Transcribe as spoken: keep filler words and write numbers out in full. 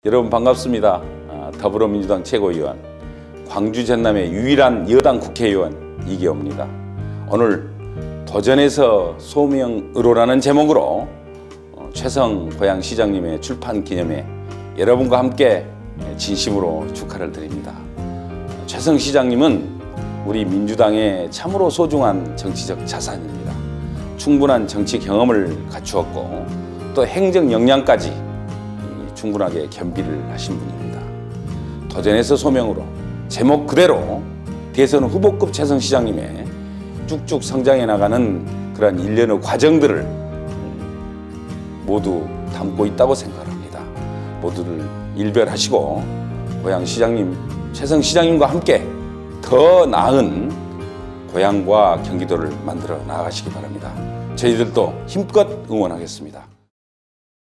여러분 반갑습니다. 더불어민주당 최고위원, 광주 전남의 유일한 여당 국회의원 이기호입니다. 오늘 도전에서 소명의로라는 제목으로 최성 고양시장님의 출판 기념회 여러분과 함께 진심으로 축하를 드립니다. 최성 시장님은 우리 민주당의 참으로 소중한 정치적 자산입니다. 충분한 정치 경험을 갖추었고 또 행정 역량까지 충분하게 겸비를 하신 분입니다. 도전에서 소명으로 제목 그대로 대선 후보급 최성 시장님의 쭉쭉 성장해 나가는 그런 일련의 과정들을 모두 담고 있다고 생각합니다. 모두를 일별하시고 고양 시장님, 최성 시장님과 함께 더 나은 고양과 경기도를 만들어 나가시기 바랍니다. 저희들도 힘껏 응원하겠습니다.